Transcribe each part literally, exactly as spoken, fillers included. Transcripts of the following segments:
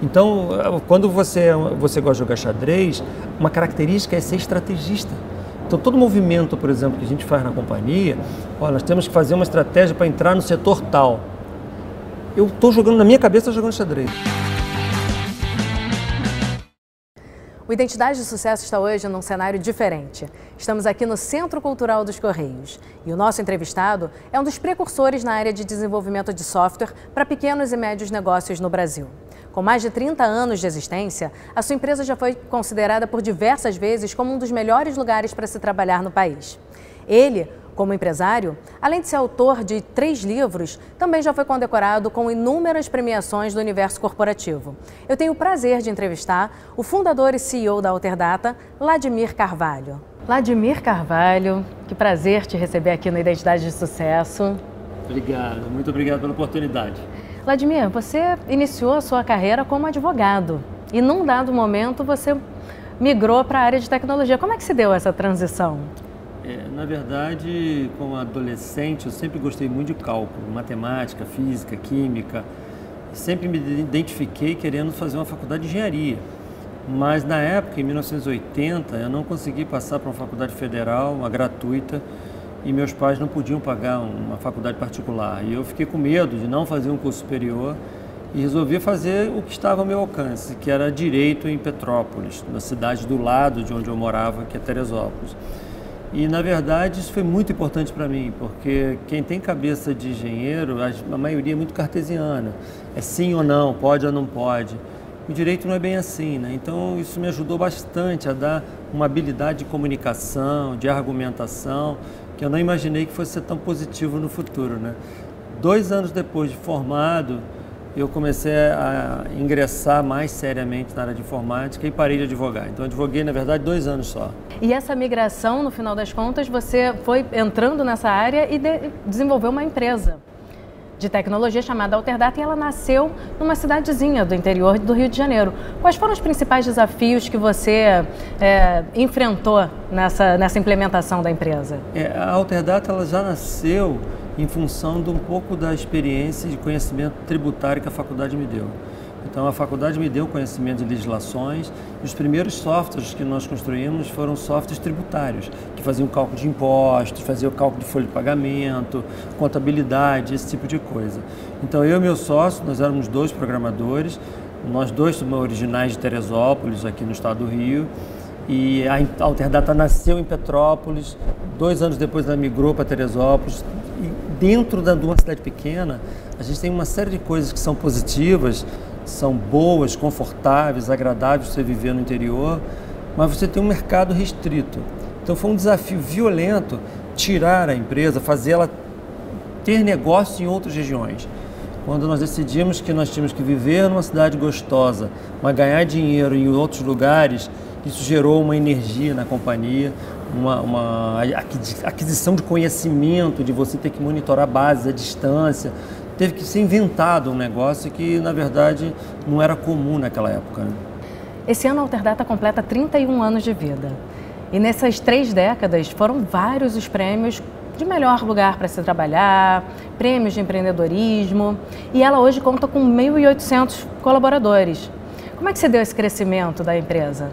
Então, quando você, você gosta de jogar xadrez, uma característica é ser estrategista. Então, todo movimento, por exemplo, que a gente faz na companhia, ó, nós temos que fazer uma estratégia para entrar no setor tal. Eu estou jogando, na minha cabeça, jogando xadrez. O Identidade de Sucesso está hoje num cenário diferente. Estamos aqui no Centro Cultural dos Correios e o nosso entrevistado é um dos precursores na área de desenvolvimento de software para pequenos e médios negócios no Brasil. Com mais de trinta anos de existência, a sua empresa já foi considerada por diversas vezes como um dos melhores lugares para se trabalhar no país. Ele, como empresário, além de ser autor de três livros, também já foi condecorado com inúmeras premiações do universo corporativo. Eu tenho o prazer de entrevistar o fundador e C E O da Alterdata, Vladimir Carvalho. Vladimir Carvalho, que prazer te receber aqui no Identidade de Sucesso. Obrigado, muito obrigado pela oportunidade. Vladimir, você iniciou a sua carreira como advogado e num dado momento você migrou para a área de tecnologia. Como é que se deu essa transição? É, na verdade, como adolescente, eu sempre gostei muito de cálculo, matemática, física, química. Sempre me identifiquei querendo fazer uma faculdade de engenharia. Mas na época, em mil novecentos e oitenta, eu não consegui passar para uma faculdade federal, uma gratuita, e meus pais não podiam pagar uma faculdade particular. E eu fiquei com medo de não fazer um curso superior e resolvi fazer o que estava ao meu alcance, que era direito em Petrópolis, na cidade do lado de onde eu morava, que é Teresópolis. E, na verdade, isso foi muito importante para mim, porque quem tem cabeça de engenheiro, a maioria é muito cartesiana. É sim ou não, pode ou não pode. O direito não é bem assim, né? Então, isso me ajudou bastante a dar uma habilidade de comunicação, de argumentação, que eu não imaginei que fosse ser tão positivo no futuro, né? Dois anos depois de formado, eu comecei a ingressar mais seriamente na área de informática e parei de advogar. Então, eu advoguei, na verdade, dois anos só. E essa migração, no final das contas, você foi entrando nessa área e de desenvolveu uma empresa de tecnologia chamada Alterdata e ela nasceu numa cidadezinha do interior do Rio de Janeiro. Quais foram os principais desafios que você é, enfrentou nessa, nessa implementação da empresa? É, a Alterdata ela já nasceu em função de um pouco da experiência de conhecimento tributário que a faculdade me deu. Então, a faculdade me deu conhecimento de legislações e os primeiros softwares que nós construímos foram softwares tributários, que faziam cálculo de impostos, faziam cálculo de folha de pagamento, contabilidade, esse tipo de coisa. Então, eu e meu sócio, nós éramos dois programadores, nós dois somos originais de Teresópolis, aqui no estado do Rio, e a Alterdata nasceu em Petrópolis, dois anos depois ela migrou para Teresópolis, e dentro de uma cidade pequena, a gente tem uma série de coisas que são positivas, são boas, confortáveis, agradáveis de você viver no interior, mas você tem um mercado restrito. Então foi um desafio violento tirar a empresa, fazê-la ter negócio em outras regiões. Quando nós decidimos que nós tínhamos que viver numa cidade gostosa, mas ganhar dinheiro em outros lugares, isso gerou uma energia na companhia, uma, uma aquisição de conhecimento, de você ter que monitorar bases à distância. Teve que ser inventado um negócio que, na verdade, não era comum naquela época, né? Esse ano a Alterdata completa trinta e um anos de vida. E nessas três décadas foram vários os prêmios de melhor lugar para se trabalhar, prêmios de empreendedorismo. E ela hoje conta com mil e oitocentos colaboradores. Como é que você deu esse crescimento da empresa?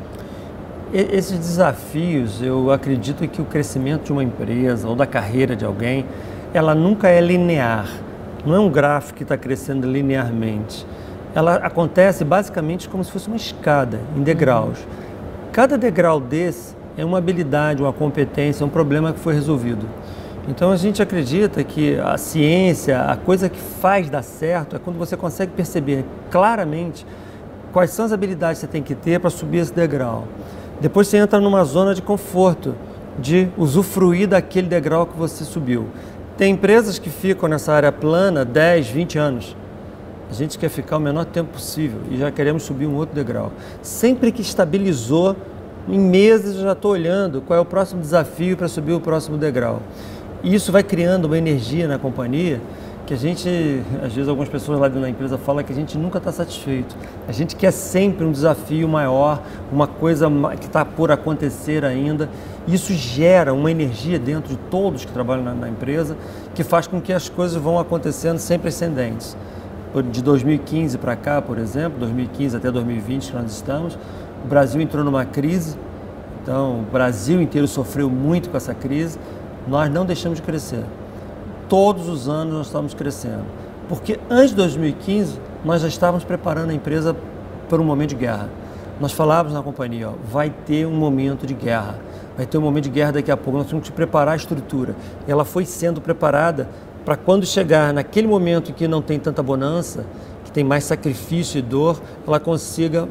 Esses desafios, eu acredito que o crescimento de uma empresa ou da carreira de alguém, ela nunca é linear. Não é um gráfico que está crescendo linearmente. Ela acontece basicamente como se fosse uma escada, em degraus. Cada degrau desse é uma habilidade, uma competência, um problema que foi resolvido. Então a gente acredita que a ciência, a coisa que faz dar certo, é quando você consegue perceber claramente quais são as habilidades que você tem que ter para subir esse degrau. Depois você entra numa zona de conforto, de usufruir daquele degrau que você subiu. Tem empresas que ficam nessa área plana dez, vinte anos. A gente quer ficar o menor tempo possível e já queremos subir um outro degrau. Sempre que estabilizou, em meses eu já estou olhando qual é o próximo desafio para subir o próximo degrau. E isso vai criando uma energia na companhia que a gente, às vezes algumas pessoas lá dentro da empresa falam que a gente nunca está satisfeito. A gente quer sempre um desafio maior, uma coisa que está por acontecer ainda. Isso gera uma energia dentro de todos que trabalham na, na empresa que faz com que as coisas vão acontecendo sempre ascendentes. de dois mil e quinze para cá, por exemplo, dois mil e quinze até dois mil e vinte que nós estamos, o Brasil entrou numa crise, então o Brasil inteiro sofreu muito com essa crise, nós não deixamos de crescer. Todos os anos nós estamos crescendo, porque antes de dois mil e quinze nós já estávamos preparando a empresa para um momento de guerra. Nós falávamos na companhia, ó, vai ter um momento de guerra, vai ter um momento de guerra daqui a pouco, nós temos que preparar a estrutura. E ela foi sendo preparada para quando chegar naquele momento que não tem tanta bonança, que tem mais sacrifício e dor, ela consiga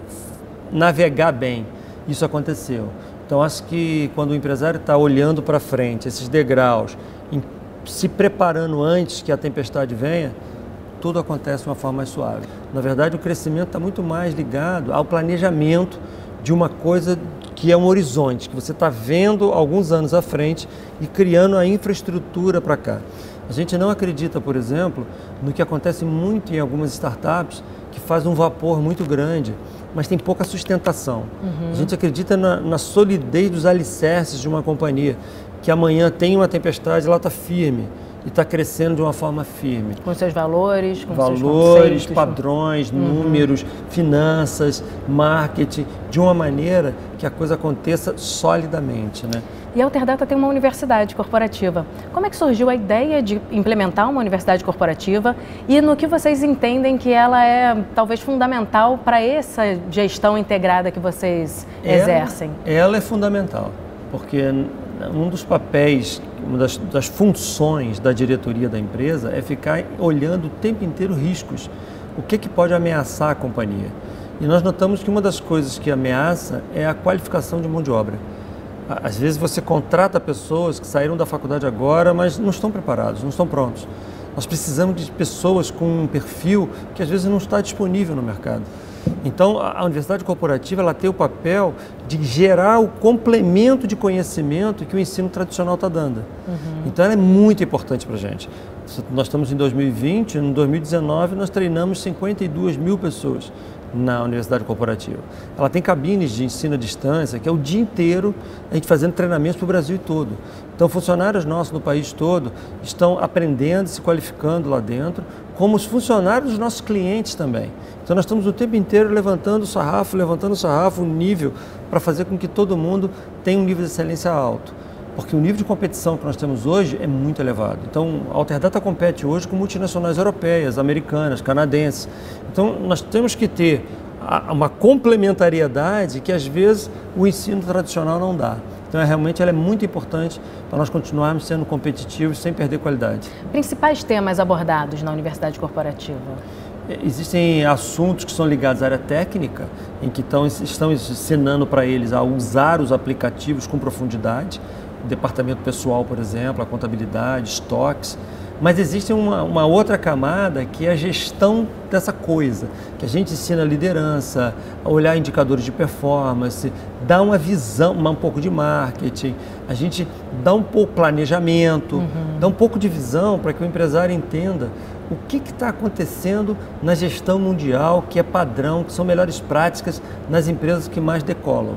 navegar bem. Isso aconteceu. Então, acho que quando o empresário está olhando para frente, esses degraus, em, se preparando antes que a tempestade venha, tudo acontece de uma forma mais suave. Na verdade, o crescimento está muito mais ligado ao planejamento de uma coisa que é um horizonte, que você está vendo alguns anos à frente e criando a infraestrutura para cá. A gente não acredita, por exemplo, no que acontece muito em algumas startups, que faz um vapor muito grande, mas tem pouca sustentação. Uhum. A gente acredita na, na solidez dos alicerces de uma companhia, que amanhã tem uma tempestade, ela está firme e está crescendo de uma forma firme. Com seus valores, com valores, seus conceitos, padrões, uhum. números, finanças, marketing, de uma maneira que a coisa aconteça solidamente, né? E a Alterdata tem uma universidade corporativa. Como é que surgiu a ideia de implementar uma universidade corporativa e no que vocês entendem que ela é talvez fundamental para essa gestão integrada que vocês ela, exercem? Ela é fundamental, porque um dos papéis, uma das, das funções da diretoria da empresa é ficar olhando o tempo inteiro riscos. O que, que pode ameaçar a companhia? E nós notamos que uma das coisas que ameaça é a qualificação de mão de obra. Às vezes você contrata pessoas que saíram da faculdade agora, mas não estão preparados, não estão prontos. Nós precisamos de pessoas com um perfil que às vezes não está disponível no mercado. Então, a universidade corporativa ela tem o papel de gerar o complemento de conhecimento que o ensino tradicional está dando. Uhum. Então, ela é muito importante para a gente. Nós estamos em dois mil e vinte, em dois mil e dezenove nós treinamos cinquenta e duas mil pessoas na universidade corporativa. Ela tem cabines de ensino à distância, que é o dia inteiro a gente fazendo treinamentos para o Brasil todo. Então, funcionários nossos no país todo estão aprendendo, se qualificando lá dentro, como os funcionários dos nossos clientes também. Então, nós estamos o tempo inteiro levantando o sarrafo, levantando o sarrafo, o nível, para fazer com que todo mundo tenha um nível de excelência alto. Porque o nível de competição que nós temos hoje é muito elevado. Então, a Alterdata compete hoje com multinacionais europeias, americanas, canadenses. Então, nós temos que ter uma complementariedade que, às vezes, o ensino tradicional não dá. Então, realmente, ela é muito importante para nós continuarmos sendo competitivos sem perder qualidade. Principais temas abordados na universidade corporativa? Existem assuntos que são ligados à área técnica, em que estão, estão ensinando para eles a usar os aplicativos com profundidade, o departamento pessoal, por exemplo, a contabilidade, estoques. Mas existe uma, uma outra camada que é a gestão dessa coisa, que a gente ensina a liderança, a olhar indicadores de performance, dá uma visão, um pouco de marketing, a gente dá um pouco de planejamento, uhum. dá um pouco de visão para que o empresário entenda o que está acontecendo na gestão mundial, que é padrão, que são melhores práticas nas empresas que mais decolam.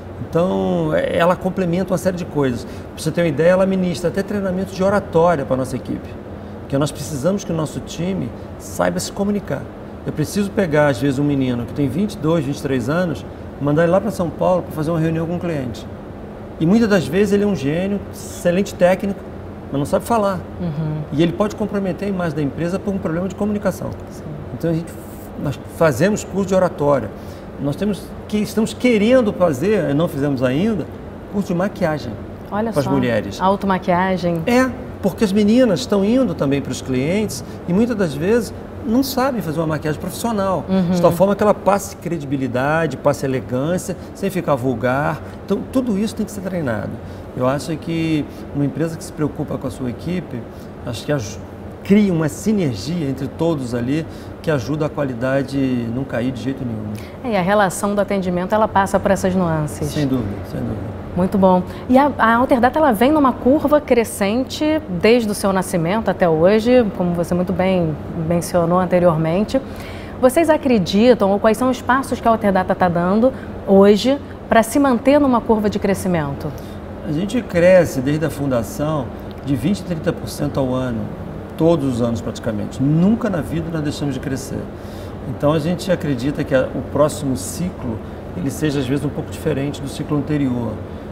Então, ela complementa uma série de coisas. Para você ter uma ideia, ela ministra até treinamento de oratória para a nossa equipe. Porque nós precisamos que o nosso time saiba se comunicar. Eu preciso pegar, às vezes, um menino que tem vinte e dois, vinte e três anos, mandar ele lá para São Paulo para fazer uma reunião com um cliente. E muitas das vezes ele é um gênio, excelente técnico, mas não sabe falar. Uhum. E ele pode comprometer a imagem da empresa por um problema de comunicação. Sim. Então, a gente, nós fazemos curso de oratória. Nós temos que, estamos querendo fazer, não fizemos ainda, curso de maquiagem para as mulheres. Automaquiagem. É, porque as meninas estão indo também para os clientes e muitas das vezes não sabem fazer uma maquiagem profissional. Uhum. De tal forma que ela passe credibilidade, passe elegância, sem ficar vulgar. Então, tudo isso tem que ser treinado. Eu acho que uma empresa que se preocupa com a sua equipe, acho que cria uma sinergia entre todos ali que ajuda a qualidade não cair de jeito nenhum. É, e a relação do atendimento, ela passa por essas nuances. Sem dúvida, sem dúvida. Muito bom. E a, a Alterdata, ela vem numa curva crescente desde o seu nascimento até hoje, como você muito bem mencionou anteriormente. Vocês acreditam, ou quais são os passos que a Alterdata está dando hoje para se manter numa curva de crescimento? A gente cresce desde a fundação de vinte a trinta por cento ao ano. todos os anos praticamente. Nunca na vida nós deixamos de crescer. Então a gente acredita que a, o próximo ciclo ele seja às vezes um pouco diferente do ciclo anterior.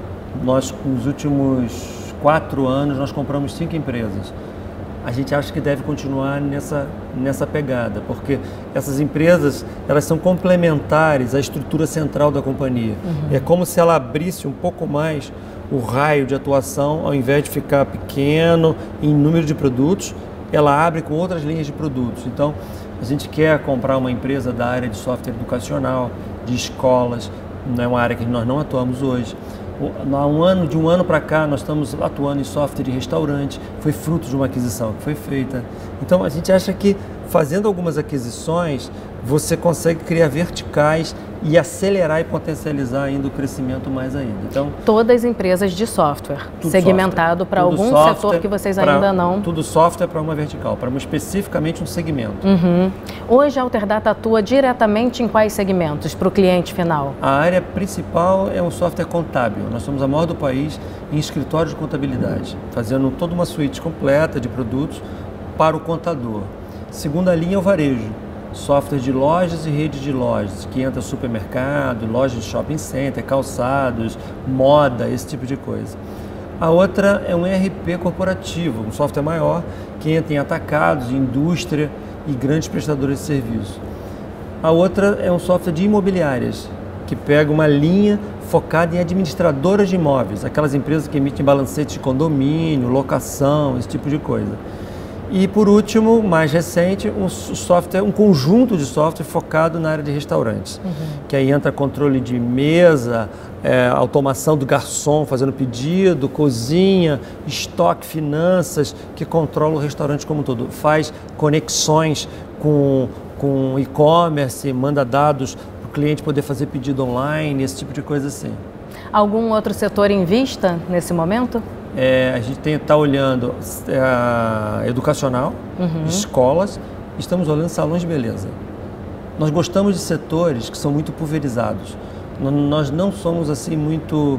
Nós, nos últimos quatro anos, nós compramos cinco empresas. A gente acha que deve continuar nessa, nessa pegada, porque essas empresas elas são complementares à estrutura central da companhia. Uhum. É como se ela abrisse um pouco mais o raio de atuação, ao invés de ficar pequeno em número de produtos, ela abre com outras linhas de produtos. Então, a gente quer comprar uma empresa da área de software educacional, de escolas, não é uma área que nós não atuamos hoje. Há um ano, de um ano para cá, nós estamos atuando em software de restaurante, foi fruto de uma aquisição que foi feita. Então, a gente acha que fazendo algumas aquisições, você consegue criar verticais e acelerar e potencializar ainda o crescimento mais ainda. Então, todas empresas de software, segmentado para algum software, setor que vocês pra, ainda não... Tudo software para uma vertical, para uma, especificamente um segmento. Uhum. Hoje a Alterdata atua diretamente em quais segmentos para o cliente final? A área principal é um software contábil. Nós somos a maior do país em escritórios de contabilidade, fazendo toda uma suíte completa de produtos para o contador. Segunda linha é o varejo. Software de lojas e rede de lojas, que entra supermercado, lojas de shopping center, calçados, moda, esse tipo de coisa. A outra é um E R P corporativo, um software maior, que entra em atacados, indústria e grandes prestadores de serviço. A outra é um software de imobiliárias, que pega uma linha focada em administradoras de imóveis, aquelas empresas que emitem balancetes de condomínio, locação, esse tipo de coisa. E por último, mais recente, um software, um conjunto de software focado na área de restaurantes, uhum. que aí entra controle de mesa, é, automação do garçom fazendo pedido, cozinha, estoque, finanças, que controla o restaurante como um todo, faz conexões com, com e-commerce, manda dados para o cliente poder fazer pedido online, esse tipo de coisa assim. Algum outro setor em vista nesse momento? É, a gente está olhando é, educacional, uhum. escolas, estamos olhando salões de beleza. Nós gostamos de setores que são muito pulverizados. Nós não somos assim muito,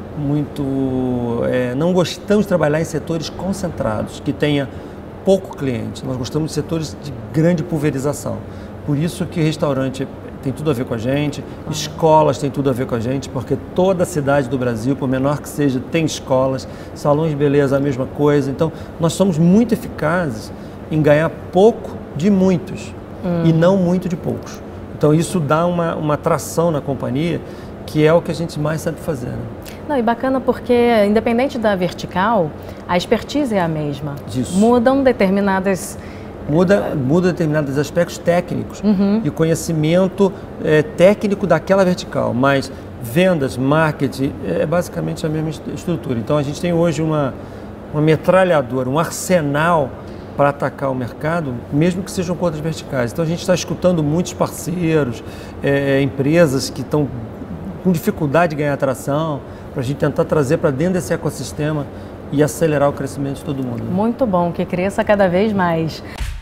muito é, não gostamos de trabalhar em setores concentrados, que tenha pouco cliente. Nós gostamos de setores de grande pulverização. Por isso que restaurante tem tudo a ver com a gente, escolas tem tudo a ver com a gente, porque toda cidade do Brasil, por menor que seja, tem escolas, salões de beleza a mesma coisa. Então, nós somos muito eficazes em ganhar pouco de muitos hum. e não muito de poucos. Então, isso dá uma, uma atração na companhia, que é o que a gente mais sabe fazer. Né? Não, e bacana porque, independente da vertical, a expertise é a mesma. Disso. Mudam determinadas... Muda, muda determinados aspectos técnicos uhum. e conhecimento é, técnico daquela vertical, mas vendas, marketing, é basicamente a mesma estrutura. Então a gente tem hoje uma, uma metralhadora, um arsenal para atacar o mercado, mesmo que sejam contas verticais. Então a gente está escutando muitos parceiros, é, empresas que estão com dificuldade de ganhar atração, para a gente tentar trazer para dentro desse ecossistema e acelerar o crescimento de todo mundo. Muito bom, que cresça cada vez mais.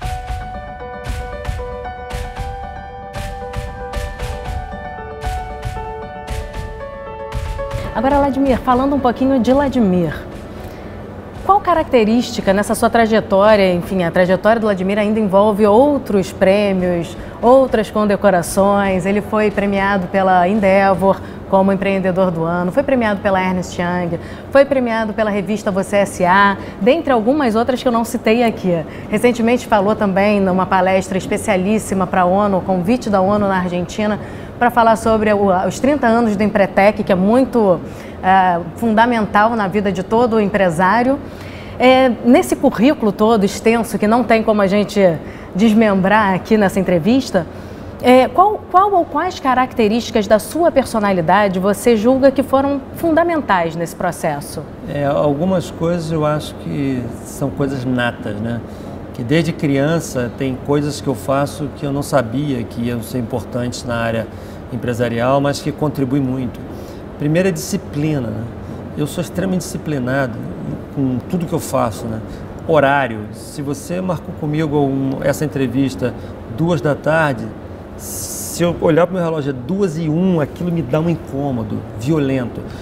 Agora, Ladimir, falando um pouquinho de Ladimir, qual característica nessa sua trajetória, enfim, a trajetória do Ladimir ainda envolve outros prêmios, outras condecorações, ele foi premiado pela Endeavor como empreendedor do ano, foi premiado pela Ernst Young, foi premiado pela revista Você S A, dentre algumas outras que eu não citei aqui. Recentemente falou também numa palestra especialíssima para a ONU, convite da ONU na Argentina, para falar sobre os trinta anos do Empretec, que é muito é, fundamental na vida de todo empresário. É, nesse currículo todo extenso, que não tem como a gente desmembrar aqui nessa entrevista, é, qual, qual ou quais características da sua personalidade você julga que foram fundamentais nesse processo? É, algumas coisas eu acho que são coisas natas, né? Que desde criança tem coisas que eu faço que eu não sabia que iam ser importantes na área empresarial, mas que contribuem muito. Primeiro é disciplina, né? Eu sou extremamente disciplinado com tudo que eu faço, né? Horário. Se você marcou comigo um, essa entrevista duas da tarde, se eu olhar para o meu relógio é duas e um, aquilo me dá um incômodo violento.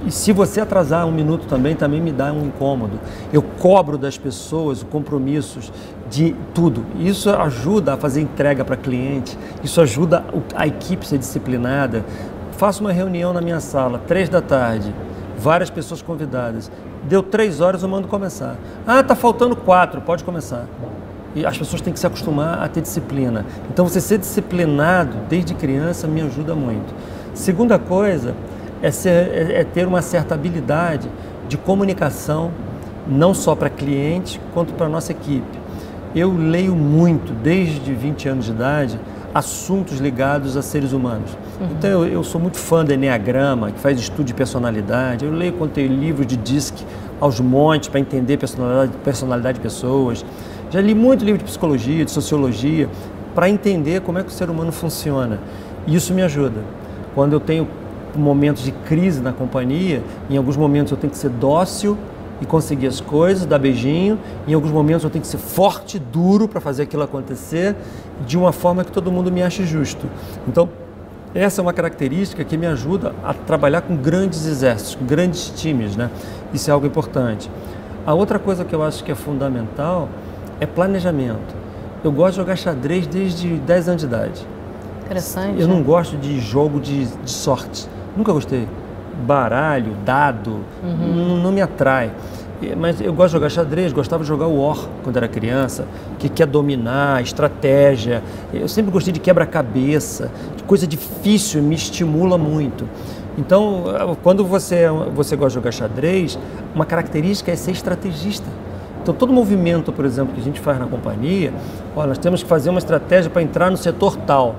E se você atrasar um minuto também, também me dá um incômodo. Eu cobro das pessoas compromissos de tudo. Isso ajuda a fazer entrega para cliente, isso ajuda a equipe a ser disciplinada. Faço uma reunião na minha sala, três da tarde, várias pessoas convidadas. Deu três horas, eu mando começar. Ah, tá faltando quatro, pode começar. E as pessoas têm que se acostumar a ter disciplina. Então, você ser disciplinado desde criança me ajuda muito. Segunda coisa é, ser, é, é ter uma certa habilidade de comunicação, não só para cliente, quanto para a nossa equipe. Eu leio muito, desde vinte anos de idade, assuntos ligados a seres humanos. Uhum. Então, eu, eu sou muito fã do Enneagrama, que faz estudo de personalidade. Eu leio conteúdo, livros de D I S C aos montes para entender personalidade, personalidade de pessoas. Já li muito livro de psicologia, de sociologia, para entender como é que o ser humano funciona. E isso me ajuda. Quando eu tenho momentos de crise na companhia, em alguns momentos eu tenho que ser dócil e conseguir as coisas, dar beijinho. Em alguns momentos eu tenho que ser forte, duro para fazer aquilo acontecer, de uma forma que todo mundo me ache justo. Então, essa é uma característica que me ajuda a trabalhar com grandes exércitos, com grandes times, né? Isso é algo importante. A outra coisa que eu acho que é fundamental é planejamento. Eu gosto de jogar xadrez desde dez anos de idade. Interessante. Eu não gosto de jogo de, de sorte. Nunca gostei. Baralho, dado, uhum. não, não me atrai. Mas eu gosto de jogar xadrez, gostava de jogar War quando era criança, que quer dominar, estratégia. Eu sempre gostei de quebra-cabeça, coisa difícil, me estimula muito. Então, quando você, você gosta de jogar xadrez, uma característica é ser estrategista. Então, todo movimento, por exemplo, que a gente faz na companhia, ó, nós temos que fazer uma estratégia para entrar no setor tal.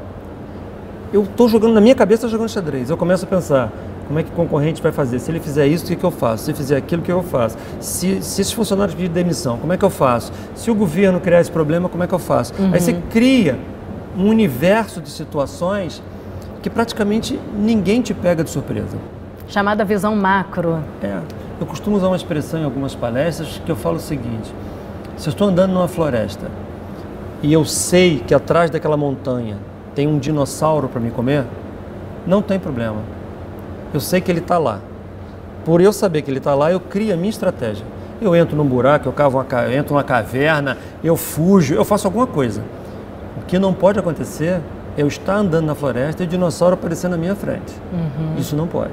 Eu estou jogando, na minha cabeça, jogando xadrez. Eu começo a pensar, como é que o concorrente vai fazer? Se ele fizer isso, o que, que eu faço? Se ele fizer aquilo, o que eu faço? Se, se esses funcionários pedirem demissão, como é que eu faço? Se o governo criar esse problema, como é que eu faço? Uhum. Aí você cria um universo de situações que praticamente ninguém te pega de surpresa. Chamada visão macro. É. Eu costumo usar uma expressão em algumas palestras que eu falo o seguinte: se eu estou andando numa floresta e eu sei que atrás daquela montanha tem um dinossauro para me comer, não tem problema. Eu sei que ele está lá. Por eu saber que ele está lá, eu crio a minha estratégia. Eu entro num buraco, eu cavo uma, eu entro numa caverna, eu fujo, eu faço alguma coisa. O que não pode acontecer é eu estar andando na floresta e o dinossauro aparecer na minha frente. Uhum. Isso não pode.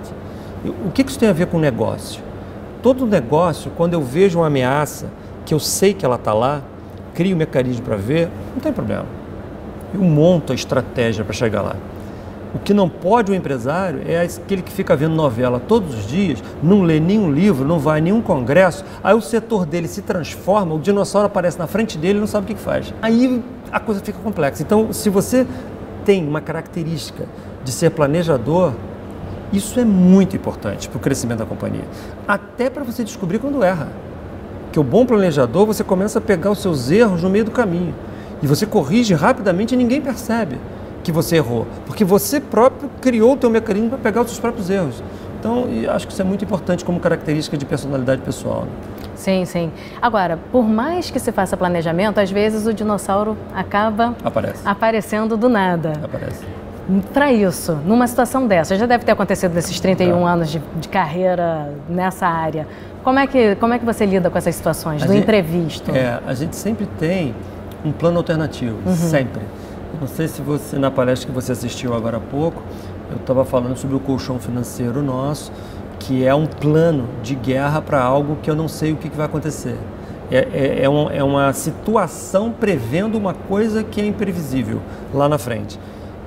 O que isso tem a ver com negócio? Todo negócio, quando eu vejo uma ameaça, que eu sei que ela está lá, crio um mecanismo para ver, não tem problema. Eu monto a estratégia para chegar lá. O que não pode o empresário é aquele que fica vendo novela todos os dias, não lê nenhum livro, não vai a nenhum congresso, aí o setor dele se transforma, o dinossauro aparece na frente dele e não sabe o que faz. Aí a coisa fica complexa. Então, se você tem uma característica de ser planejador, isso é muito importante para o crescimento da companhia. Até para você descobrir quando erra. Porque o bom planejador, você começa a pegar os seus erros no meio do caminho. E você corrige rapidamente e ninguém percebe que você errou. Porque você próprio criou o teu mecanismo para pegar os seus próprios erros. Então, acho que isso é muito importante como característica de personalidade pessoal. Né? Sim, sim. Agora, por mais que se faça planejamento, às vezes o dinossauro acaba Aparece. aparecendo do nada. Aparece. Para isso, numa situação dessa, já deve ter acontecido nesses trinta e um tá. anos de, de carreira nessa área. Como é, que, como é que você lida com essas situações, a do gente, imprevisto? É, a gente sempre tem um plano alternativo, uhum. sempre. Eu não sei se você, na palestra que você assistiu agora há pouco, eu estava falando sobre o colchão financeiro nosso, que é um plano de guerra para algo que eu não sei o que, que vai acontecer. É, é, é, um, é uma situação prevendo uma coisa que é imprevisível lá na frente.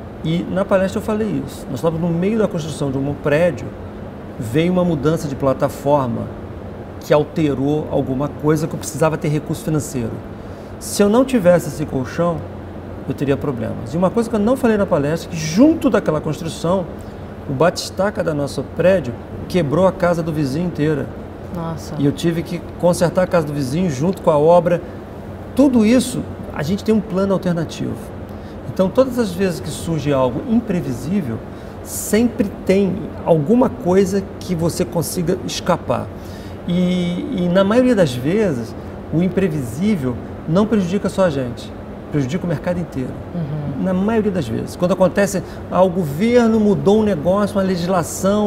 E na palestra eu falei isso. Nós estávamos no meio da construção de um prédio, veio uma mudança de plataforma que alterou alguma coisa que eu precisava ter recurso financeiro. Se eu não tivesse esse colchão, eu teria problemas. E uma coisa que eu não falei na palestra, que junto daquela construção, o batistaca do nosso prédio quebrou a casa do vizinho inteira. Nossa. E eu tive que consertar a casa do vizinho junto com a obra. Tudo isso, a gente tem um plano alternativo. Então, todas as vezes que surge algo imprevisível, sempre tem alguma coisa que você consiga escapar. E, e na maioria das vezes, o imprevisível não prejudica só a gente, prejudica o mercado inteiro. Uhum. Na maioria das vezes. Quando acontece, ah, o governo mudou um negócio, uma legislação,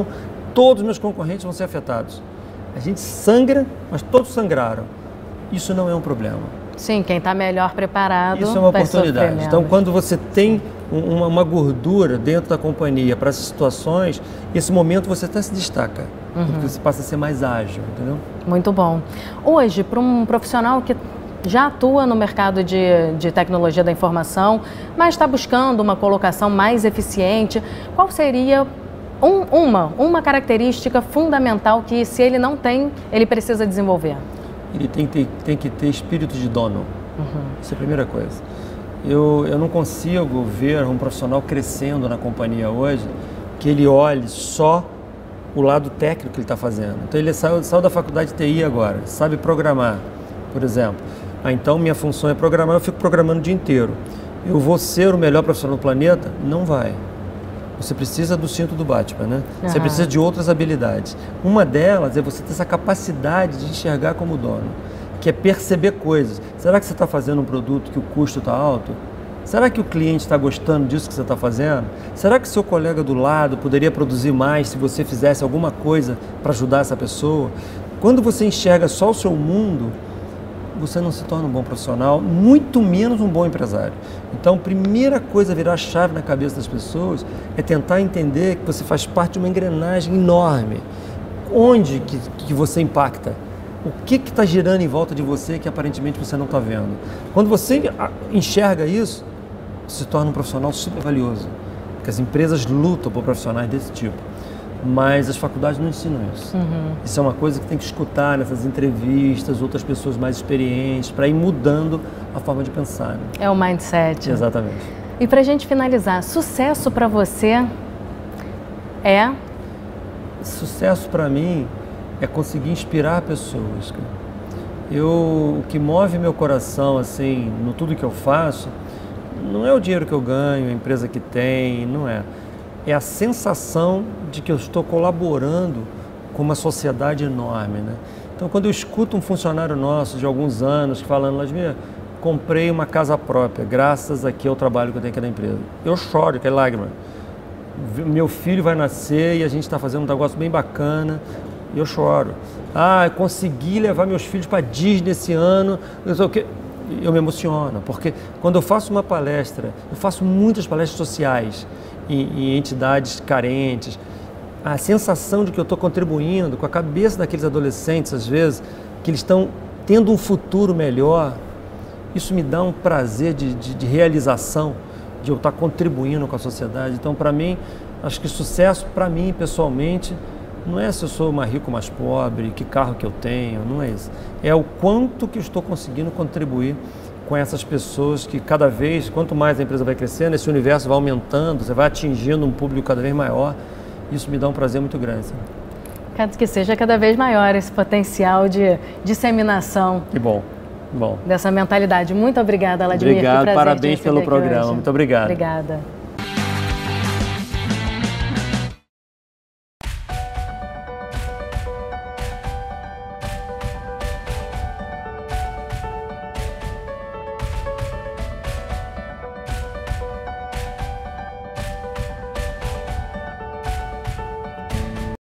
todos os meus concorrentes vão ser afetados. A gente sangra, mas todos sangraram. Isso não é um problema. Sim, quem está melhor preparado. Isso é uma oportunidade. Então, quando você tem uma, uma gordura dentro da companhia para essas situações, esse momento você até se destaca, uhum. porque você passa a ser mais ágil, entendeu? Muito bom. Hoje, para um profissional que já atua no mercado de, de tecnologia da informação, mas está buscando uma colocação mais eficiente, qual seria um, uma, uma característica fundamental que, se ele não tem, ele precisa desenvolver? Ele tem que ter, tem que ter espírito de dono. Uhum. Isso é a primeira coisa. Eu, eu não consigo ver um profissional crescendo na companhia hoje que ele olhe só o lado técnico que ele está fazendo. Então ele saiu, saiu da faculdade de T I agora, sabe programar, por exemplo. Ah, então minha função é programar, eu fico programando o dia inteiro. Eu vou ser o melhor profissional do planeta? Não vai. Você precisa do cinto do Batman, né? Uhum. Você precisa de outras habilidades. Uma delas é você ter essa capacidade de enxergar como dono, que é perceber coisas. Será que você está fazendo um produto que o custo está alto? Será que o cliente está gostando disso que você está fazendo? Será que seu colega do lado poderia produzir mais se você fizesse alguma coisa para ajudar essa pessoa? Quando você enxerga só o seu mundo, você não se torna um bom profissional, muito menos um bom empresário. Então, a primeira coisa a virar a chave na cabeça das pessoas é tentar entender que você faz parte de uma engrenagem enorme. Onde que, que você impacta? O que está girando em volta de você que aparentemente você não está vendo? Quando você enxerga isso, se torna um profissional super valioso. Porque as empresas lutam por profissionais desse tipo. Mas as faculdades não ensinam isso. Uhum. Isso é uma coisa que tem que escutar nessas entrevistas, outras pessoas mais experientes, para ir mudando a forma de pensar. Né? É o mindset. Exatamente. E para a gente finalizar, sucesso para você é? Sucesso para mim é conseguir inspirar pessoas. Eu, o que move meu coração, assim, no tudo que eu faço, não é o dinheiro que eu ganho, a empresa que tem, não é. É a sensação de que eu estou colaborando com uma sociedade enorme, né? Então, quando eu escuto um funcionário nosso de alguns anos falando, Lasmir, comprei uma casa própria, graças aqui ao trabalho que eu tenho aqui na empresa. Eu choro, que é lágrima. Meu filho vai nascer e a gente está fazendo um negócio bem bacana, e eu choro. Ah, eu consegui levar meus filhos para a Disney esse ano, não sei o quê. Eu me emociono, porque quando eu faço uma palestra, eu faço muitas palestras sociais, Em, em entidades carentes, a sensação de que eu estou contribuindo com a cabeça daqueles adolescentes, às vezes, que eles estão tendo um futuro melhor, isso me dá um prazer de, de, de realização, de eu estar contribuindo com a sociedade. Então, para mim, acho que sucesso, para mim, pessoalmente, não é se eu sou mais rico ou mais pobre, que carro que eu tenho, não é isso. É o quanto que eu estou conseguindo contribuir com essas pessoas que cada vez, quanto mais a empresa vai crescendo, esse universo vai aumentando, você vai atingindo um público cada vez maior, isso me dá um prazer muito grande. Sabe? Quero que seja cada vez maior esse potencial de disseminação. Que bom, bom. Dessa mentalidade. Muito obrigada, Ladimir. Obrigado, parabéns pelo programa. Hoje. Muito obrigado. Obrigada.